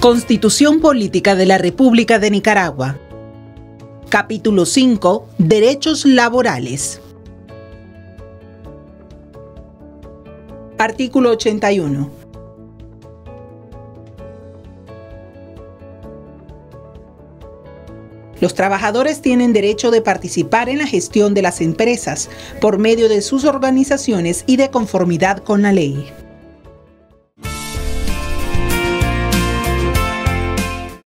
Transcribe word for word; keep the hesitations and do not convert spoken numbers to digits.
Constitución Política de la República de Nicaragua. Capítulo cinco. Derechos laborales. Artículo ochenta y uno. Los trabajadores tienen derecho de participar en la gestión de las empresas por medio de sus organizaciones y de conformidad con la ley.